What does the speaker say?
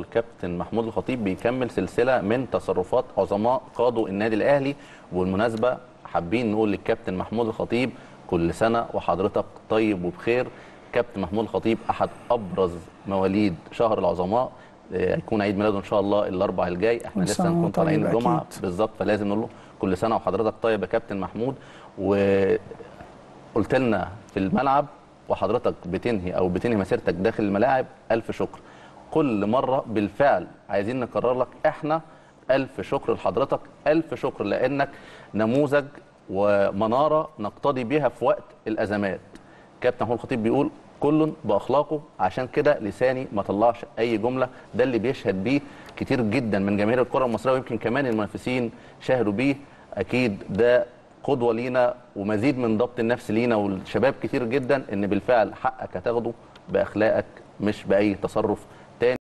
كابتن محمود الخطيب بيكمل سلسله من تصرفات عظماء قادوا النادي الاهلي. وبالمناسبه حابين نقول للكابتن محمود الخطيب كل سنه وحضرتك طيب وبخير. كابتن محمود الخطيب احد ابرز مواليد شهر العظماء، هيكون عيد ميلاده ان شاء الله الاربعاء الجاي، احنا لسه هنكون طالعين الجمعه بالظبط، فلازم نقول له كل سنه وحضرتك طيب يا كابتن محمود. وقلت لنا في الملعب وحضرتك بتنهي مسيرتك داخل الملاعب، الف شكر. كل مره بالفعل عايزين نكرر لك احنا الف شكر لحضرتك، الف شكر، لانك نموذج ومناره نقتدي بها في وقت الازمات. كابتن محمود الخطيب بيقول كل باخلاقه، عشان كده لساني ما طلعش اي جمله، ده اللي بيشهد بيه كتير جدا من جماهير الكره المصريه، ويمكن كمان المنافسين شاهدوا بيه. اكيد ده قدوه لينا ومزيد من ضبط النفس لينا والشباب كتير جدا، ان بالفعل حقك هتاخده باخلاقك مش باي تصرف تاني.